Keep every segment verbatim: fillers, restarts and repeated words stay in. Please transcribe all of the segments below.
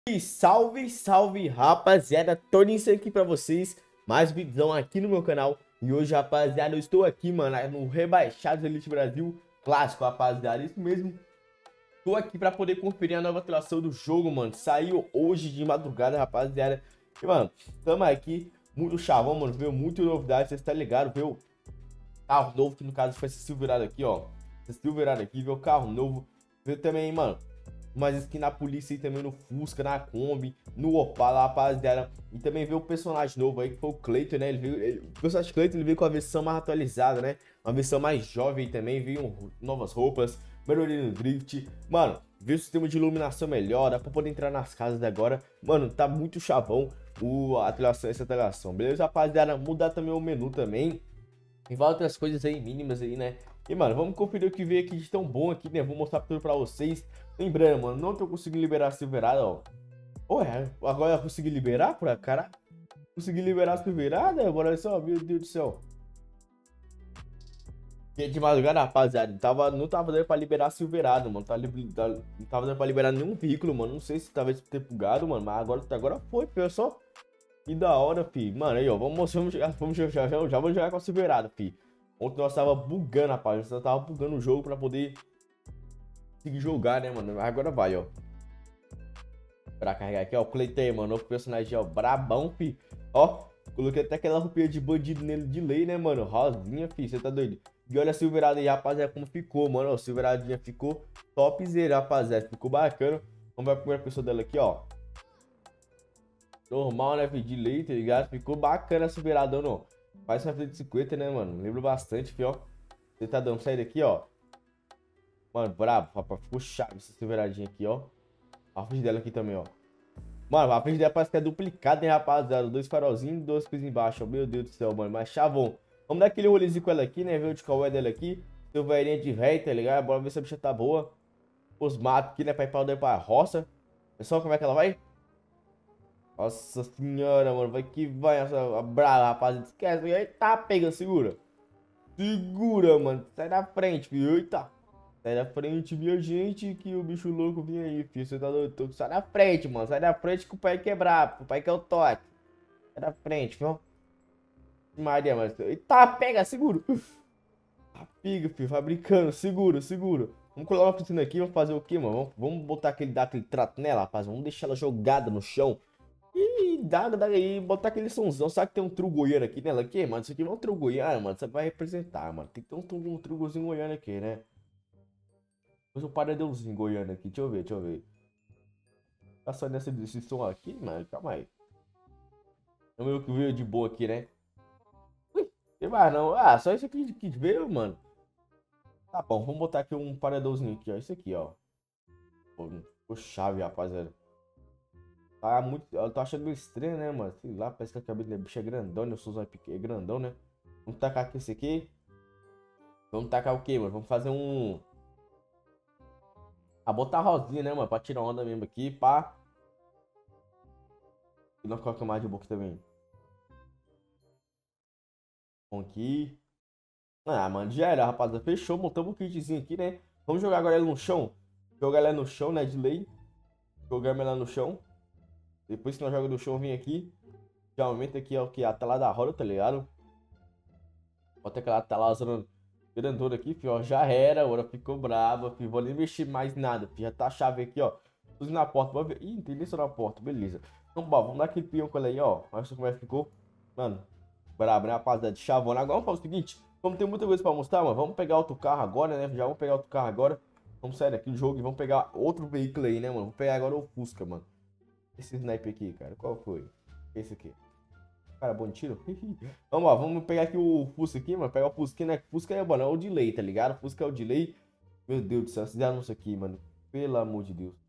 E salve, salve, rapaziada, Toninho aqui pra vocês, mais um vídeo aqui no meu canal. E hoje, rapaziada, eu estou aqui, mano, no Rebaixados Elite Brasil Clássico, rapaziada, isso mesmo. Tô aqui pra poder conferir a nova atualização do jogo, mano, saiu hoje de madrugada, rapaziada. E, mano, tamo aqui, muito chavão, mano, veio muita novidade, vocês tá ligado, veio carro novo, que no caso foi esse Silverado aqui, ó. Esse Silverado aqui, veio carro novo, veio também, mano, umas skins na polícia e também no Fusca, na Kombi, no Opala, rapaziada. E também veio o personagem novo aí, que foi o Clayton, né? Ele veio, ele, o personagem Clayton, ele veio com a versão mais atualizada, né? Uma versão mais jovem também, veio novas roupas, melhoria no drift. Mano, veio o sistema de iluminação melhor, dá pra poder entrar nas casas agora. Mano, tá muito chavão o, a atualização, essa atualização, beleza, rapaziada? Mudar também o menu também. E várias outras coisas aí, mínimas aí, né? E, mano, vamos conferir o que veio aqui de tão bom aqui, né? Vou mostrar tudo pra vocês. Lembrando, mano, não tô conseguindo liberar a Silverada, ó. Ué, agora eu consegui liberar, por cara? Consegui liberar a Silverada? Agora olha só, meu Deus do céu. E de madrugada, rapaziada, tava, não tava dando pra liberar a Silverada, mano. Tá, tá, não tava dando pra liberar nenhum veículo, mano. Não sei se talvez ter bugado, mano. Mas agora, agora foi, pessoal. Que da hora, fi. Mano, aí, ó. Vamos, vamos, jogar, vamos jogar, já, já, já vamos jogar com a Silverada, fi. Ontem nós tava bugando, rapaz. Nós tava bugando o jogo pra poder conseguir jogar, né, mano? Agora vai, ó. Pra carregar aqui, ó. O Clayton, mano. O personagem, ó. Brabão, fi. Ó. Coloquei até aquela roupinha de bandido nele de lei, né, mano? Rosinha, fi. Você tá doido? E olha a Silverada aí, rapaziada, como ficou, mano. Ó, a Silveradinha ficou topzera, rapaziada. Ficou bacana. Vamos ver a primeira pessoa dela aqui, ó. Normal, né, fi? De lei, tá ligado? Ficou bacana a Silverada, não. Faz uma frente de cinquenta, né, mano? Lembro bastante, fi, ó. Você tá dando saída aqui, ó. Mano, brabo, rapaz. Ficou chave essa Silveradinha aqui, ó. A frente dela aqui também, ó. Mano, a frente dela parece que é duplicada, hein, rapaziada. Dois farolzinhos e dois coisas embaixo, ó. Meu Deus do céu, mano. Mas chavão. Vamos dar aquele rolezinho com ela aqui, né? Ver o de qual é dela aqui. Silveirinha de véi, tá ligado? Bora ver se a bicha tá boa. Os matos aqui, né? Pra ir pra, pra roça. Pessoal, como é que ela vai? Nossa senhora, mano. Vai que vai essa brava, rapaziada. Esquece. Eita, pega, segura. Segura, mano. Sai da frente, filho. Eita. Sai da frente, minha gente, que o bicho louco vem aí, filho. Você tá doido? Sai da frente, mano. Sai da frente que o pai quebrar. O pai quer o toque. Sai da frente, filho. Maria, mano. Eita, pega, seguro. Ah, pega, filho. Vai brincando. Segura, segura. Vamos colocar uma piscina aqui. Vamos fazer o quê, mano? Vamos, vamos botar aquele, dar aquele trato nela, rapaz. Vamos deixar ela jogada no chão. E dá, dá aí, botar aquele somzão. Sabe que tem um tru goiano aqui nela aqui, mano? Isso aqui não é um tru goiano, mano. Você vai representar, mano. Tem que ter um, um trugozinho goiano aqui, né? Depois um paredãozinho goiano aqui. Deixa eu ver, deixa eu ver. Passando nessa desse som aqui, mano. Calma aí. É o meu que veio de boa aqui, né? Ui, tem mais não. Ah, só isso aqui que veio, mano. Tá bom, vamos botar aqui um paredãozinho aqui, ó. Isso aqui, ó. Pô, ficou chave, rapaziada. Tá muito. Eu tô achando meio estranho, né, mano? Sei lá, parece que a cabeça da bicha é grandão, né? O Suzão é pequeno, é grandão, né? Vamos tacar aqui esse aqui. Vamos tacar o quê, mano? Vamos fazer um. Ah, botar a rosinha, né, mano? Pra tirar onda mesmo aqui, pá. E nós colocamos mais de boca também. Vamos aqui. Ah, mano, já era, rapaziada. Fechou, montamos um kitzinho aqui, né? Vamos jogar agora ela no chão. Jogar ela no chão, né? De lei. Jogamos ela no chão. Depois que nós jogamos no chão, vem aqui. Já aumenta aqui, ó, que a tela da roda, tá ligado? Bota aquela tela zona grandona aqui, filho, ó. Já era, agora ficou brava, filho. Vou nem mexer mais nada, filho. Já tá a chave aqui, ó. Tudo na porta, vamos ver. Ih, não tem nem só na porta, beleza. Então, bom, vamos dar aquele peão com ela aí, ó. Olha só como é que ficou. Mano, brabo, né, rapaziada? De chavona. Agora vamos fazer o seguinte. Como tem muita coisa pra mostrar, mano, vamos pegar outro carro agora, né? Já vamos pegar outro carro agora. Vamos sair daqui do jogo e vamos pegar outro veículo aí, né, mano? Vamos pegar agora o Fusca, mano. Esse sniper aqui, cara, qual foi? Esse aqui. Cara, bom tiro. Vamos lá, vamos pegar aqui o Fusca aqui, mano. Pegar o Fusca, né? Fusca é, mano, é o delay, tá ligado? Fusca é o delay. Meu Deus do céu, esses anúncios aqui, mano. Pelo amor de Deus.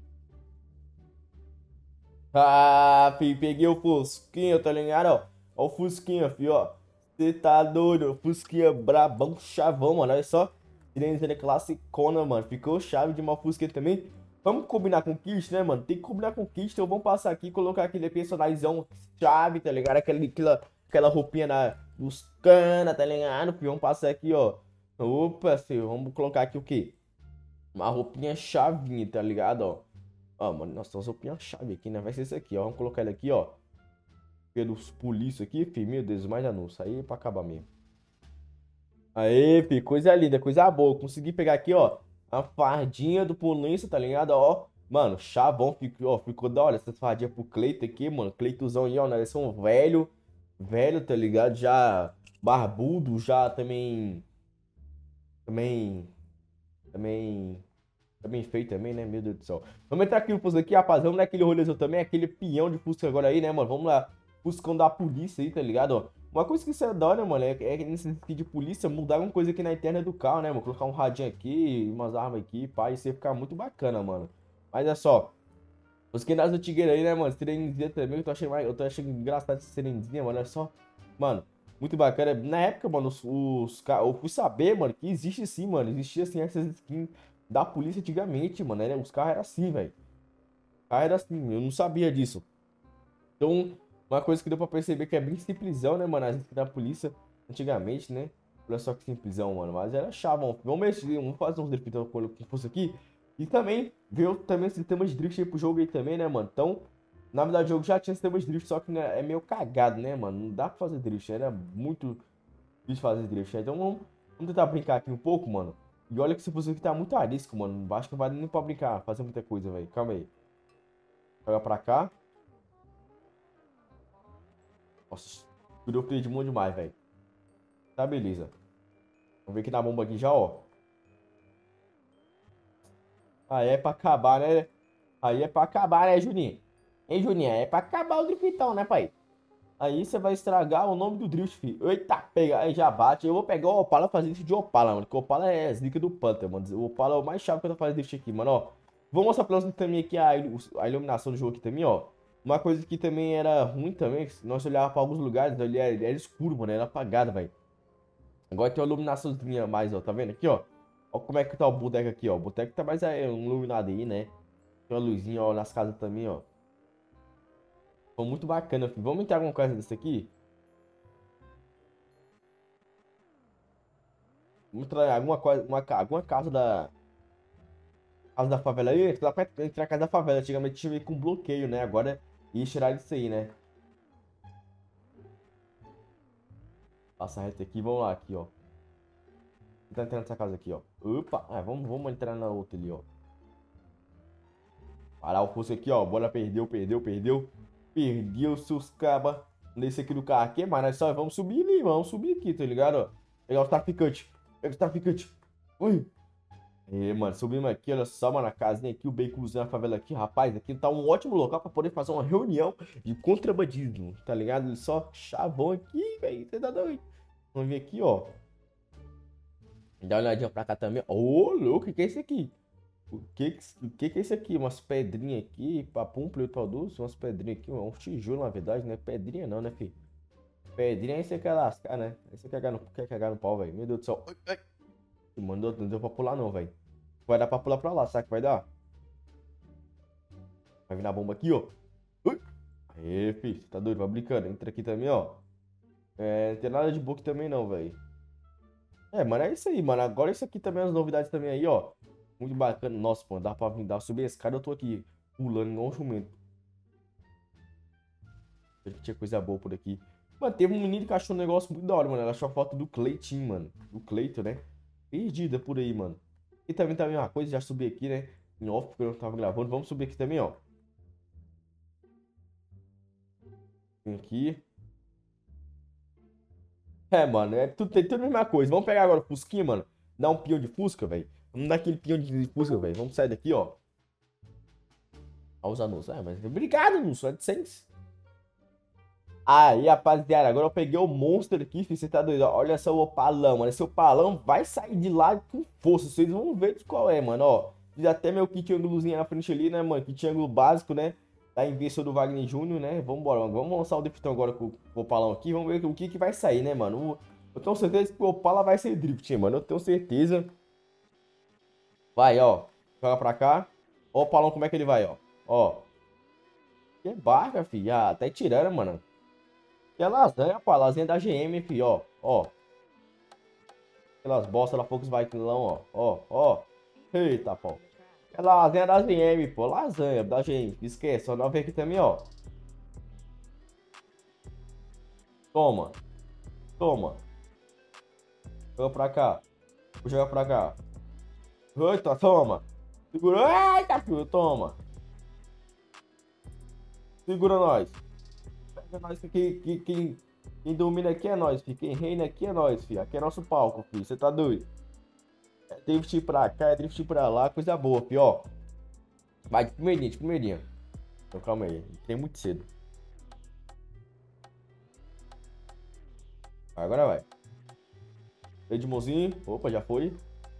Ah, fi, peguei o Fusquinha, tá ligado? Ó, ó o Fusquinha, fi, ó. Você tá doido? Fusquinha brabão, chavão, mano. Olha só. Tirei classicona, mano. Ficou chave de uma Fusquinha também. Vamos combinar com o kit, né, mano? Tem que combinar com o kit, então vamos passar aqui e colocar aquele personagemzão chave, tá ligado? Aquela, aquela, aquela roupinha na, dos cana, tá ligado? Vamos passar aqui, ó. Opa, filho, vamos colocar aqui o quê? Uma roupinha chavinha, tá ligado, ó? Ó, mano, nós temos uma chave aqui, né? Vai ser isso aqui, ó. Vamos colocar ele aqui, ó. Pelos polícia aqui, filho. Meu Deus, mais anúncio. Aí é pra acabar mesmo. Aê, filho, coisa linda, coisa boa. Consegui pegar aqui, ó, a fardinha do polícia, tá ligado? Ó, mano, chavão, ficou, ó, ficou da hora essa fardinha pro Cleito aqui, mano. Cleitozão aí, ó, né? Esse é um velho, velho, tá ligado? Já barbudo, já também, também, também, também feio também, né? Meu Deus do céu. Vamos entrar aqui no Fusca aqui, rapaz. Vamos naquele rolezão também, aquele peão de Fusca agora aí, né, mano? Vamos lá. Fuscão da polícia aí, tá ligado? Ó. Uma coisa que isso é da hora, mano, é, é que nesse sentido de polícia mudar alguma coisa aqui na interna do carro, né, mano? Colocar um radinho aqui, umas armas aqui, pá, isso ia ficar muito bacana, mano. Mas é só. Os que das antigueiras aí, né, mano? Sirenezinha também, eu tô achando, mais, eu tô achando engraçado essa sirenezinha, mano. É só. Mano, muito bacana. Na época, mano, os, os ca- eu fui saber, mano, que existe sim, mano. Existia assim essas skins da polícia antigamente, mano. Né? Os carros eram assim, velho. Os carros eram assim, eu não sabia disso. Então, uma coisa que deu pra perceber que é bem simplesão, né, mano? As skins da polícia antigamente, né? Olha só que simplesão, mano. Mas era chavão. Vamos mexer, vamos fazer uns drift então, com fosse aqui. E também veio também o sistema de drift aí pro jogo aí também, né, mano? Então, na verdade, o jogo já tinha sistema de drift, só que né, é meio cagado, né, mano? Não dá pra fazer drift, era muito difícil fazer drift. Né? Então, vamos, vamos tentar brincar aqui um pouco, mano. E olha que esse fosse aqui tá muito arisco, mano. Acho que não vai nem pra brincar, fazer muita coisa, velho. Calma aí. Joga pra cá. Nossa, virou play de mão demais, velho. Tá, beleza. Vamos ver aqui na bomba aqui já, ó. Aí é pra acabar, né? Aí é pra acabar, né, Juninho? Hein, Juninho? É pra acabar o driftão, né, pai? Aí você vai estragar o nome do drift, filho. Eita, pega, aí já bate. Eu vou pegar o Opala e fazer isso de Opala, mano. Porque o Opala é zica do Panther, mano. O Opala é o mais chave que eu tô fazendo drift aqui, mano, ó. Vou mostrar pra vocês também aqui a, ilu- a iluminação do jogo aqui também, ó. Uma coisa que também era ruim também, que se nós olhava pra alguns lugares, ele era, ele era escuro, mano. Era apagado, velho. Agora tem uma iluminaçãozinha mais, ó. Tá vendo aqui, ó? Ó como é que tá o boteco aqui, ó. O boteco tá mais é, iluminado aí, né? Tem uma luzinha, ó, nas casas também, ó. Ficou muito bacana, filho. Vamos entrar alguma coisa desse aqui? Vamos entrar em alguma coisa, uma, ca- alguma casa da, casa da favela aí? Dá pra entrar na casa da favela. Antigamente tinha com bloqueio, né? Agora ia tirar isso aí, né? Passa reto aqui, vamos lá, aqui, ó. Tá entrando nessa casa aqui, ó. Opa, ah, vamos, vamos entrar na outra ali, ó. Parar o pulso aqui, ó. Bola perdeu, perdeu, perdeu. Perdeu seus cabas. Nesse aqui do carro aqui, mas nós só vamos subir ali, vamos subir aqui, tá ligado? Ó. Pegar os traficantes. Pega os traficantes. Ui. E, mano, subimos aqui, olha só, mano, a casinha aqui, o baconzinho na favela aqui, rapaz, aqui tá um ótimo local pra poder fazer uma reunião de contrabandismo, tá ligado? Só chavão aqui, velho, você tá doido? Vamos ver aqui, ó. Dá uma olhadinha pra cá também. Ô, louco, o que é isso aqui? O que, que- o que que é isso aqui? Umas pedrinhas aqui, papum, pleito pau doce, umas pedrinhas aqui, um tijolo, na verdade, não é pedrinha não, né, filho? Pedrinha aí você quer lascar, né? Aí você quer cagar no, quer cagar no pau, velho. Meu Deus do céu. Ai, ai. Mandou, não deu pra pular não, velho. Vai dar pra pular pra lá, sabe que vai dar? Vai vir na bomba aqui, ó. Ui. Aê, filho, tá doido? Vai brincando. Entra aqui também, ó. É, não tem nada de book também não, velho. É, mano, é isso aí, mano. Agora isso aqui também, as novidades também aí, ó. Muito bacana. Nossa, mano, dá pra vir, dá pra subir a escada, eu tô aqui pulando igual um jumento. Acho que tinha coisa boa por aqui. Mano, teve um menino que achou um negócio muito da hora, mano. Ela achou a foto do Cleitinho, mano. Do Cleito, né? Perdida por aí, mano. E também tá a mesma coisa, já subi aqui, né? Em off, porque eu não tava gravando. Vamos subir aqui também, ó. Vem aqui. É, mano, é tudo, tem tudo a mesma coisa. Vamos pegar agora o Fusquinha, mano. Dar um peão de Fusca, velho. Vamos dar aquele peão de Fusca, velho. Vamos sair daqui, ó. Olha os anúncios. É, mas obrigado, anúncio. AdSense. Aí, rapaziada, agora eu peguei o Monster aqui, filho. Você tá doido? Olha só o opalão, mano. Esse opalão vai sair de lá com força. Vocês vão ver de qual é, mano, ó. Fiz até meu kit ângulozinho na frente ali, né, mano? Kit ângulo básico, né? Da inversão do Wagner Júnior, né? Vambora, mano. Vamos lançar o driftão agora com, com o opalão aqui. Vamos ver o que que vai sair, né, mano? O- Eu tenho certeza que o Opala vai ser drift, mano. Eu tenho certeza. Vai, ó. Joga pra cá. Ó o opalão, como é que ele vai, ó. Ó. Que barca, filho. Ah, tá tirando, mano. Que é lasanha, pô. A lasanha da G M, filho, ó. Ó. Aquelas bostas da Volkswagen, ó. Ó, ó. Eita, pô. É lasanha da G M, pô. Lasanha da G M. Esquece, só não vem aqui também, ó. Toma. Toma. Joga pra cá. Vou jogar pra cá. Eita, toma. Segura. Eita, filho, toma. Segura nós. Pega nós que quem, quem, quem domina aqui é nós, filho. Quem reina aqui é nós, filho. Aqui é nosso palco, filho. Você tá doido? É drift pra cá, é drift pra lá. Coisa boa, filho, ó. Vai de primeirinha, de primeirinha. Então calma aí. Tem muito cedo. Agora vai. Freio de mãozinho. Opa, já foi.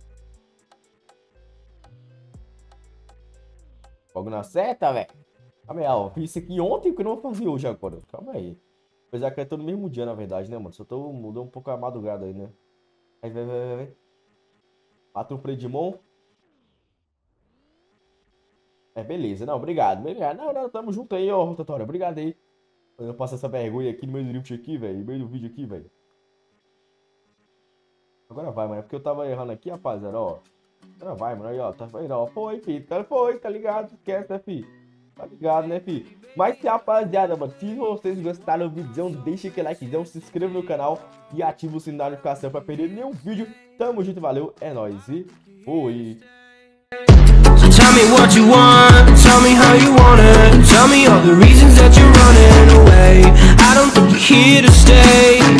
Fogo na seta, velho. Calma aí, ó. Fiz isso aqui ontem que eu não vou fazer hoje agora. Calma aí. Apesar que é todo no mesmo dia, na verdade, né, mano? Só tô mudando um pouco a madrugada aí, né? Aí, vai, vai, vai, vai. Mata o freio de mão. É, beleza. Não, obrigado. Obrigado. Não, não, tamo junto aí, ó, rotatória. Obrigado aí. Eu passo essa vergonha aqui no meio do drift aqui, velho. No meio do vídeo aqui, velho. Agora vai, mano. É porque eu tava errando aqui, rapaziada, ó. Agora vai, mano. Aí, ó. Tá vendo, ó. Foi, filho. Tá, foi, tá ligado? Esquece, né, filho? Tá ligado, né, filho? Mas, rapaziada, mano. Se vocês gostaram do vídeo, deixa aquele likezão, se inscreva no canal e ativa o sininho da notificação pra perder nenhum vídeo. Tamo junto, valeu. É nóis e fui. Tell me what you want, tell me how you want it. Tell me all the reasons that you're running away. I don't think you're here to stay.